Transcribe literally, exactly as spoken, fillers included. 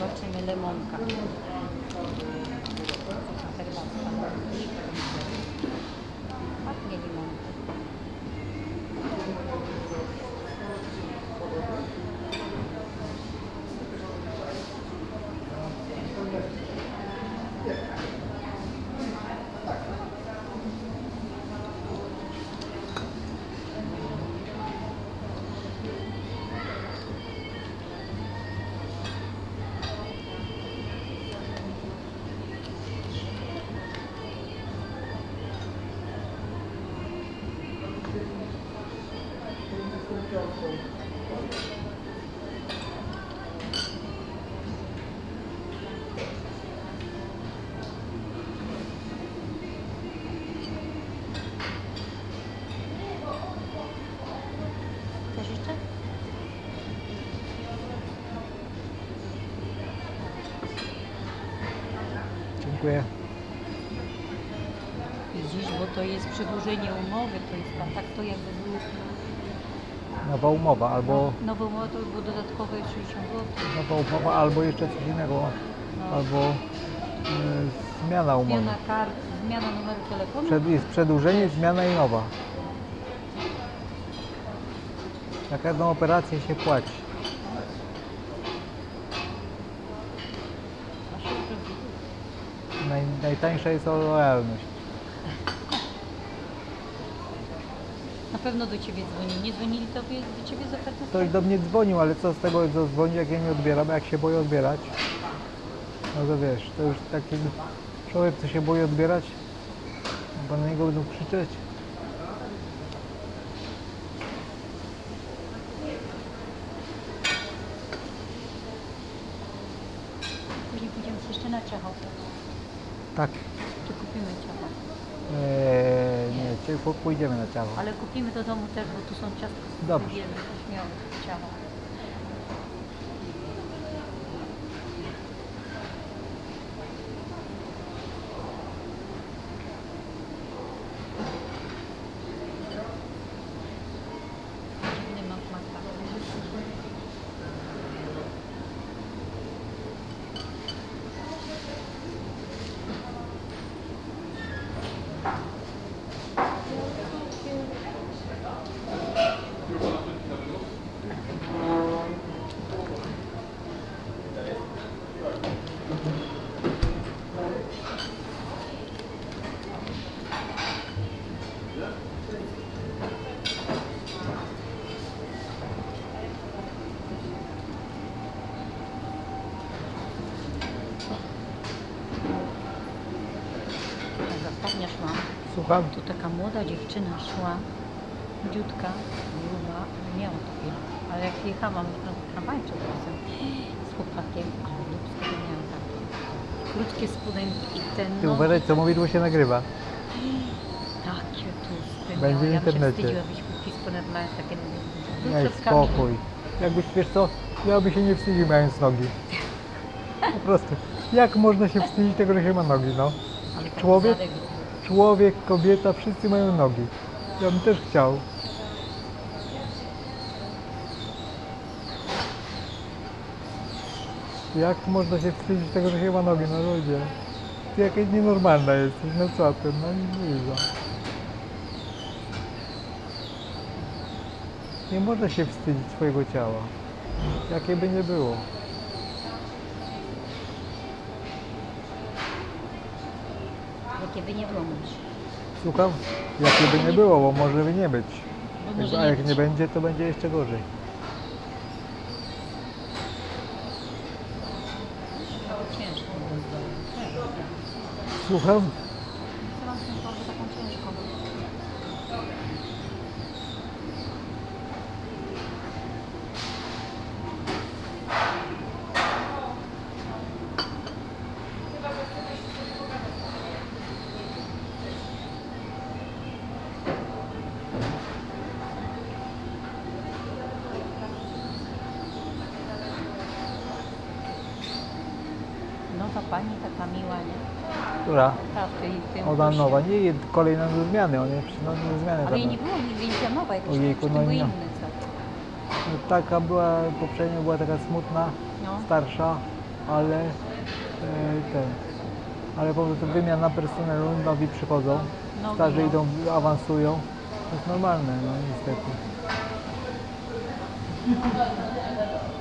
Zobaczymy lemonka. Pachnie limonka. Chcesz jeszcze? Dziękuję. Widzisz, bo to jest przedłużenie umowy, to jest tam, tak to jakby było. Nowa umowa albo Nowa umowa to było dodatkowe sześćdziesiąt złotych. nowa umowa, albo jeszcze coś innego, No. albo y, zmiana umowy. Zmiana kart, zmiana numeru telefonu. Przed, jest przedłużenie, zmiana i nowa. Na każdą operację się płaci. Naj, najtańsza jest lojalność. Na pewno do Ciebie dzwonili. Nie dzwonili tobie, do Ciebie z ofertą? Ktoś do mnie dzwonił, ale co z tego, co dzwoni, jak ja nie odbieram, jak się boję odbierać? No to wiesz, to już taki człowiek, co się boi odbierać, bo na niego będą krzyczeć. Później pójdziemy jeszcze na Czechów. Tak. Czy kupimy ciacho? Eee, nie, czy po- pójdziemy na ciało. Ale kupimy do domu też, bo tu są ciastka z Dobrze. wielkie, śmiało, ciacho. Dziwny mak maka. Ostatnio szłam, Słucham? tu taka młoda dziewczyna szła, dziutka, gruba, miała takie, ale jak jechałam na tramwajcie czasem z chłopakiem, ale dupsko to miała takie. Krótkie spodenki i ten Ty nogi, uważaj, co mówisz, bo się nagrywa. takie tłuste Będzie w miała. Ja bym się internecie. wstydziła, byś kupić spodem mając takie nogi. Z Daj klockami. spokój. Jakbyś, wiesz co, ja by się nie wstydził mając nogi. Po prostu. Jak można się wstydzić tego, że się ma nogi, no? Ale taki Człowiek? zadek. Człowiek, kobieta, wszyscy mają nogi. Ja bym też chciał. Jak można się wstydzić tego, że się ma nogi, no ludzie? Ty jakaś nienormalna jesteś, no co ty, no nie widzę. Nie można się wstydzić swojego ciała. Jakie by nie było. Jakie by nie było mówisz. Słucham? Jakie by nie było, bo może by nie być. Bo może A nie jak być. nie będzie, to będzie jeszcze gorzej. Ciężko. Słucham? Co mam tą torbę taką ciężką? Nowa pani taka miła, nie? Która? Ta w tej, w tym Ona kursie. nowa, nie jest kolejna do zmiany, ona jest no, do zmiany. Ale jej tam. nie było nigdy nic nowa, jakieś Ojejku, czy to no były nie. inne co? No, taka była, poprzednio była taka smutna, No. starsza, ale e, ten, ale po prostu wymiana personelu, nowi przychodzą, No, starzy no. idą, awansują, to jest normalne, no niestety.